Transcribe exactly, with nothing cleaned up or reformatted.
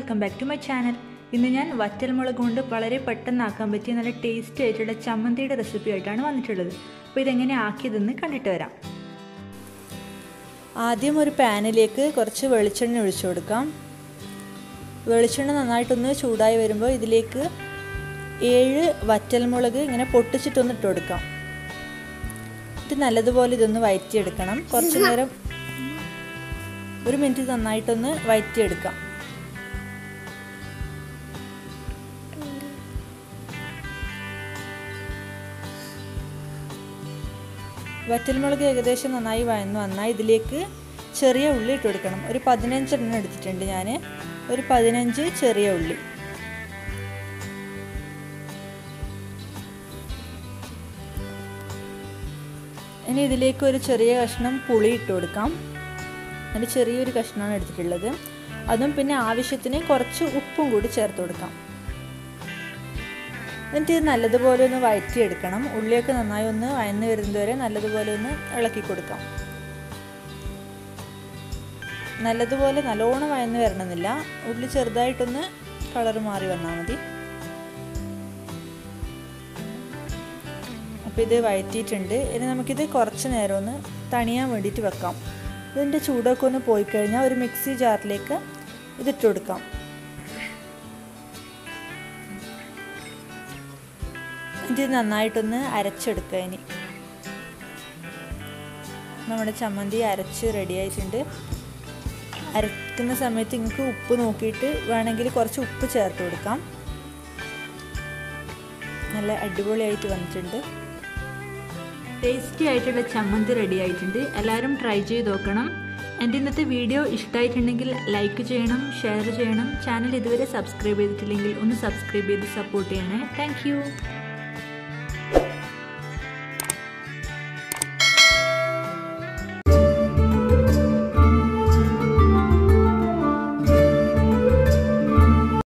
Welcome back to my channel. ഇന്ന് ഞാൻ വറ്റൽമുളക് കൊണ്ട് വളരെ പെട്ടെന്ന് ആക്കാൻ പറ്റിയ നല്ല ടേസ്റ്റി ആയിട്ടുള്ള ചമ്മന്തിയുടെ റെസിപ്പി ആയിട്ടാണ് വന്നിട്ടുള്ളത്. അപ്പോൾ ഇതെങ്ങനെ ആക്കിയതെന്ന് കണ്ടിട്ട് വരാം. ആദ്യം ഒരു പാനിലേക്ക് കുറച്ച് വെളിച്ചെണ്ണ ഒഴിച്ചു കൊടുക്കാം. വെളിച്ചെണ്ണ നന്നായിട്ടൊന്ന് ചൂടായി വരുമ്പോൾ ഇതിലേക്ക് ഏഴ് വറ്റൽമുളക് ഇങ്ങനെ പൊട്ടിച്ചിട്ടൊന്ന് ഇട്ട് കൊടുക്കാം. ഇത് നല്ലതുപോലെ ഇതൊന്ന് വഴറ്റിയെടുക്കണം. കുറച്ച് നേരം ഒരു മിനിറ്റ് നന്നായിട്ടൊന്ന് വഴറ്റിയെടുക്കാം. വറ്റൽമുളക് ഏകദേശം നന്നായി വഴന്നു വന്നാൽ ഇതിലേക്ക് ചെറിയ ഉള്ളി ഇട്ട് കൊടുക്കണം. ഒരു പതിനഞ്ചെണ്ണം എടുത്തിട്ടുണ്ട് ഞാൻ. ഒരു പതിനഞ്ച് ചെറിയ ഉള്ളി. ഇനി ഇതിലേക്ക് ഒരു ചെറിയ കഷ്ണം പുളി ഇട്ട് കൊടുക്കാം. അത് ചെറിയൊരു കഷ്ണമാണ് എടുത്തിട്ടുള്ളത്. അതും പിന്നെ ആവശ്യത്തിന് കുറച്ച് ഉപ്പും കൂടി ചേർത്ത് കൊടുക്കാം. എന്നിട്ട് ഇത് നല്ലതുപോലെ ഒന്ന് വഴറ്റിയെടുക്കണം. ഉള്ളിയൊക്കെ നന്നായി ഒന്ന് വഴന്ന് വരുന്നതുവരെ നല്ലതുപോലെ ഒന്ന് ഇളക്കി കൊടുക്കാം. നല്ലതുപോലെ നല്ലോണം വഴന്ന് വരണമെന്നില്ല. ഉള്ളി ചെറുതായിട്ടൊന്ന് കളർ മാറി വന്നാൽ മതി. അപ്പോൾ ഇത് വഴറ്റിയിട്ടുണ്ട്. ഇനി നമുക്കിത് കുറച്ച് നേരം ഒന്ന് തണിയാൻ വേണ്ടിയിട്ട് വെക്കാം. ഇതിൻ്റെ ചൂടൊക്കെ ഒന്ന് പോയി കഴിഞ്ഞാൽ ഒരു മിക്സി ജാറിലേക്ക് ഇതിട്ട് കൊടുക്കാം. ഇത് നന്നായിട്ടൊന്ന് അരച്ചെടുക്കുക. ഇനി നമ്മുടെ ചമ്മന്തി അരച്ച് റെഡി ആയിട്ടുണ്ട്. അരക്കുന്ന സമയത്ത് നിങ്ങൾക്ക് ഉപ്പ് നോക്കിയിട്ട് വേണമെങ്കിൽ കുറച്ച് ഉപ്പ് ചേർത്ത് കൊടുക്കാം. നല്ല അടിപൊളിയായിട്ട് വന്നിട്ടുണ്ട്. ടേസ്റ്റി ആയിട്ടുള്ള ചമ്മന്തി റെഡി ആയിട്ടുണ്ട്. എല്ലാവരും ട്രൈ ചെയ്ത് നോക്കണം. എൻ്റെ ഇന്നത്തെ വീഡിയോ ഇഷ്ടമായിട്ടുണ്ടെങ്കിൽ ലൈക്ക് ചെയ്യണം, ഷെയർ ചെയ്യണം. ചാനൽ ഇതുവരെ സബ്സ്ക്രൈബ് ചെയ്തിട്ടില്ലെങ്കിൽ ഒന്ന് സബ്സ്ക്രൈബ് ചെയ്ത് സപ്പോർട്ട് ചെയ്യണേ. താങ്ക്